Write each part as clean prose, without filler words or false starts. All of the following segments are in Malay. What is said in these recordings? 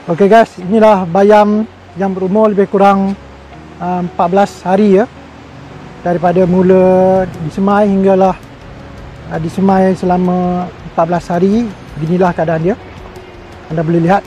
Okey guys, inilah bayam yang berumur lebih kurang 14 hari ya. Daripada mula disemai hinggalah disemai selama 14 hari. Beginilah keadaan dia. Anda boleh lihat.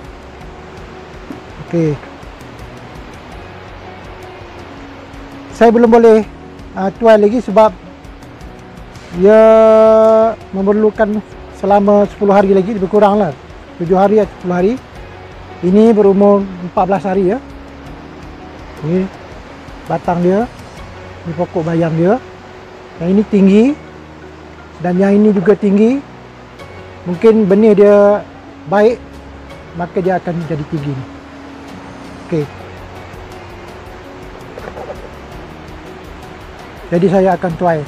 Okey. Saya belum boleh tuai lagi sebab ia memerlukan selama 10 hari lagi, lebih kurang lah 7 hari atau 10 hari. Ini berumur 14 hari ya. Ini batang dia, ini pokok bayam dia. Yang ini tinggi dan yang ini juga tinggi. Mungkin benih dia baik, maka dia akan jadi tinggi. Okey. Jadi saya akan tuai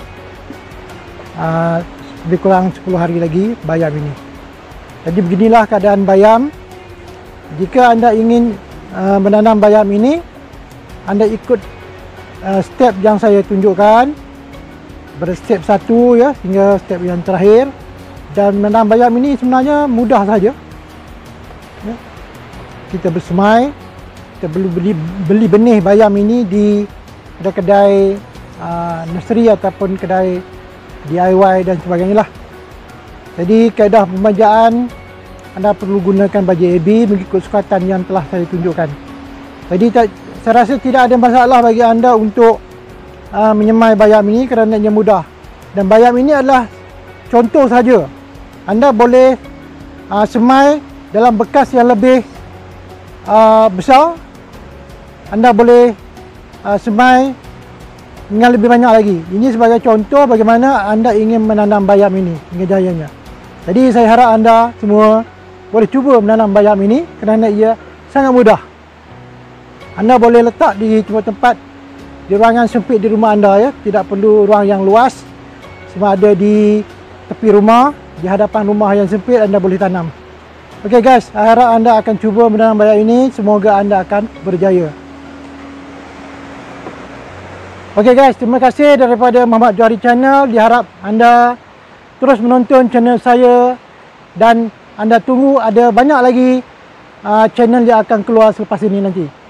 lebih kurang 10 hari lagi bayam ini. Jadi beginilah keadaan bayam. Jika anda ingin menanam bayam ini, anda ikut step yang saya tunjukkan, berstep 1 ya hingga step yang terakhir. Dan menanam bayam ini sebenarnya mudah saja ya. Kita bersemai, kita perlu beli benih bayam ini di kedai nursery ataupun kedai DIY dan sebagainya lah. Jadi kaedah pemajaan anda perlu gunakan baju AB mengikut sukatan yang telah saya tunjukkan. Jadi saya rasa tidak ada masalah bagi anda untuk menyemai bayam ini kerana ia mudah. Dan bayam ini adalah contoh saja. Anda boleh semai dalam bekas yang lebih besar. Anda boleh semai dengan lebih banyak lagi. Ini sebagai contoh bagaimana anda ingin menanam bayam ini hingga jayanya. Jadi saya harap anda semua boleh cuba menanam bayam ini kerana ia sangat mudah. Anda boleh letak di tempat-tempat di ruangan sempit di rumah anda ya, tidak perlu ruang yang luas. Semua ada di tepi rumah, di hadapan rumah yang sempit anda boleh tanam. Okey guys, saya harap anda akan cuba menanam bayam ini, semoga anda akan berjaya. Okey guys, terima kasih daripada Muhammad Johari Channel. Diharap anda terus menonton channel saya dan anda tunggu ada banyak lagi channel yang akan keluar selepas ini nanti.